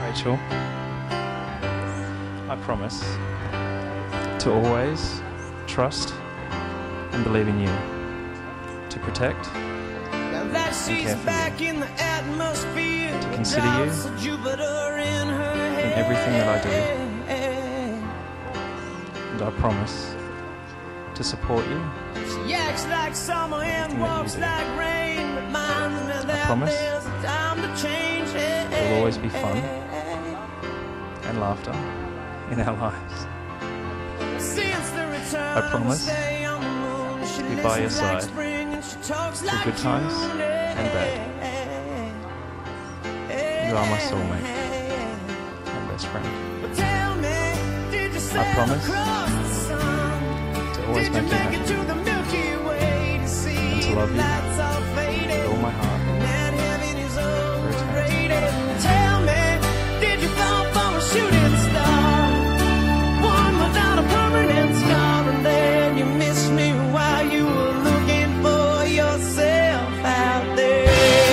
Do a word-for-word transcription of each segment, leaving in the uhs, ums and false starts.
Rachel, I promise to always trust and believe in you, to protect and care for you, to consider you in everything that I do, and I promise to support you in everything that you do. I promise there will always be fun and laughter in our lives. I promise to be by your side through good times and bad. You are my soulmate and best friend. I promise to always make you happy and to love you with all my heart. Tell me, did you fall from a shooting star? One without a permanent scar, and then you missed me while you were looking for yourself out there.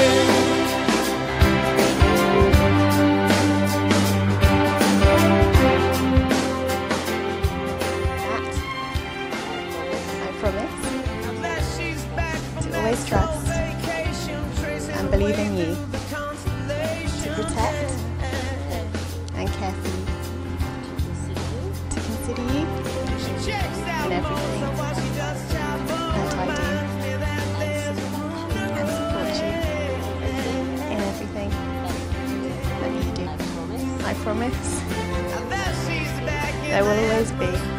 Matt, I promise to always trust and believe in you, to protect and care for you, to consider you in everything that I do, and support you in everything that you do. I promise there will always be